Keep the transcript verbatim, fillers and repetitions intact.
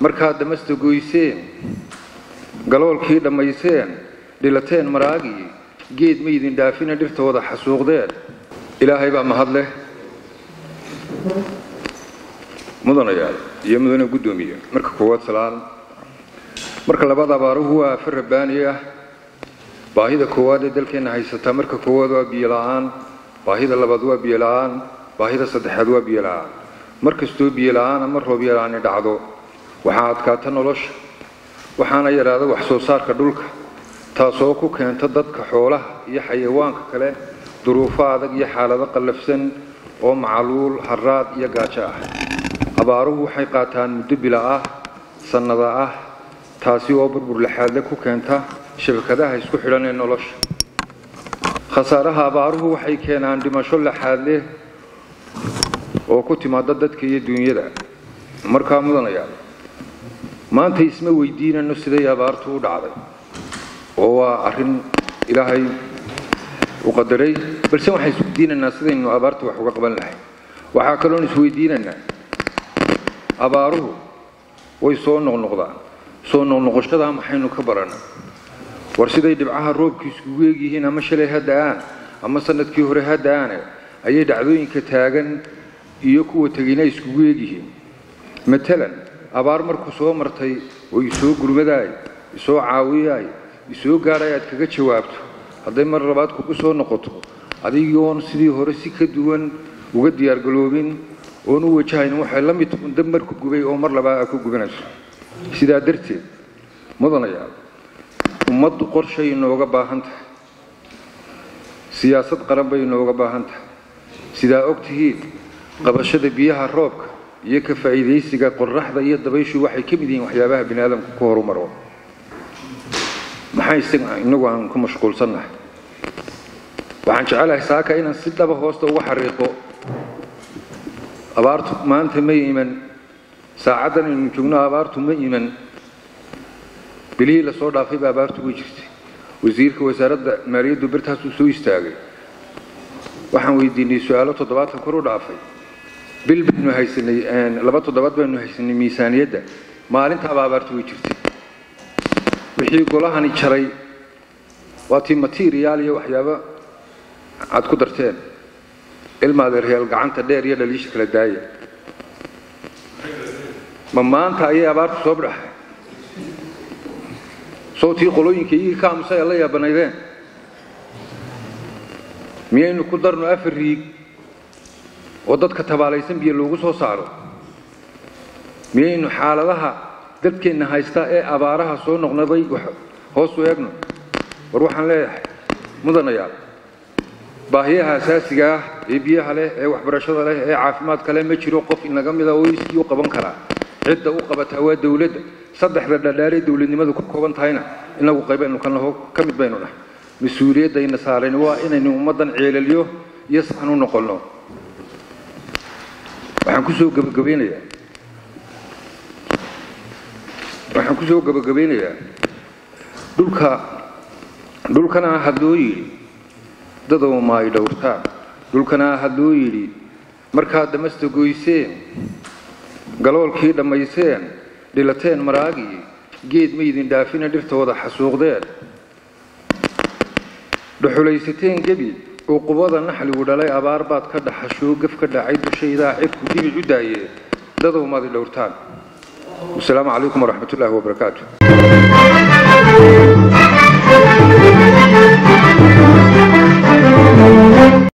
markaad dhamasta goyseen galoolkii dhammayseen dhilateen maraagii geed ma idin dhaafina dhirtooda xasuuqdeen ilaahay baa mahad leh mudanayaal iyo mudane gudoomiye marka koowaad salaan marka labaad abaaruhu waa afar rabbaani ah baahida koowaad ee dalkeena haysata marka koowaad waa biyo la'aan baahida labaad waa biyo la'aan baahida saddexaad waa biyo la'aan markastoo biyo la'aan ama roob yaraani dhacdo waxaa adkaata nolosha waxaana yaraada wax soo saarka dhulka taasoo ku keenta dadka xoolaha iyo xayawaanka kale duruufo adag iyo xaalado qallafsan oo macaluul haraad iyo gaajo ah abaaruhu waxay qaataan muddo bila ah sannada ah taasi oo burbur laxaad ku keenta shabakadaha isku xidhan ee nolosha khasaaraha abaaruhu waxay keenaan dhimasho laxaad leh oo ku timaada dadka iyo dunyada markaa mudanayaal maanta isma weydiinayno siday abaartu u dhacday oo waa arrin ilaahay u qadaray balse waxaan isweydiinaynaa sidaynu abaarta wax uga qaban lahayn waxaa kaloon isweydiinaynaa abaaruhu way soo noqnoqdaan soo noqnoqoshada maxaynu ka baranaa war siday dhibcaha roobka isugu eegyihiin ama shalay ha da'aan ama sanadkii hore ha da'aane ayay dhacdooyinka taagan iyo kuwa tegayna isugu eegyihiin matalan abaar markuu soo martay oo isoo gurmadaay isoo caawiyay isoo gaaray aad kaga jawaabto hadday mar labaad kugu soo noqoto adigoon sidii hore si ka duwan uga diyaar galoobin oon u wajahayn waxay la mid tahay dab markuu gubay oo mar labaad ku gubanayso sidaa darteed mudanayaal ummaddu qorshay inooga baahan tahay siyaasad qaran bay inooga baahan tahay sidaa ogtihiin qabashada biyaha roobka iyo ka faa'iidaysiga qorraxda iyo dabayshu waxay ka mid yihiin waxyaabaha bini'aadamku ku horumaro maxay inagu aan ku mashquulsannahay waxaan jecelahay saaka inaan si dhaba hoosta uga xariiqo abaartu maanta ma iman saacadan aynu joogno abaartu ma iman bilihii la soo dhaafay baa abaartu way jirtay wasiirka wasaaradda maaliyaddu birtaasuu soo istaagay waxaan weydiinay su'aalo toddobaatan kor u dhaafay bil baynu haysanay laba toddobaad baynu haysanay miisaaniyadda maalintaaba abaartu way jirtay wixii golahani jaray waa tii material iyo waxyaabo aad ku darteen ilmaada real gacanta dheer iyo dhaliisha kala daaya ma maanta ayay abaartu soo baxay sootii qolooyinka ii ka amsay la yaabanaydeen miyaynu ku darno afar riig oo dadka tabaalaysan biyo loogu soo saaro miyaynu xaaladaha dadkeena haysta ee abaaraha soo noqnoqday hoos u eegno war waxaan leeyahay mudanayaal baahiyaha asaasiga ah ee biyaha leh ee waxbarashada leh ee caafimaadka leh ma jiro qof inaga mid ah oo iskii u qaban kara cidda u qabata waa dawladda saddexda dhadhaar ee dawladnimadu ku kooban tahayna inagu qaybaynu kan laho ka mid baynu nahay mas'uuliyadda ina saaran waa inaynu ummadan ceelaliyo iyo saxan u noqono waxaan ku soo gabagabeynayaa waxaan ku soo gabagabeynayaa dhulka dhulkana hadloo yidhi dadoo maay dhowrtaan dhulkana hadloo yidhi markaad dhamasta goyseen galoolkii dhammayseen dhilateen maraagii geed ma idin dhaafina dhirtooda xasuuqdeen dhuxulaysateen gebi oo qubada naxligu dhalay abaar baad ka dhaxashoo gaf ka dhacay dushaydaa cirku dibic u daayee dadoo maad dhowrtaan والسلام عليكم ورحمة الله وبركاته.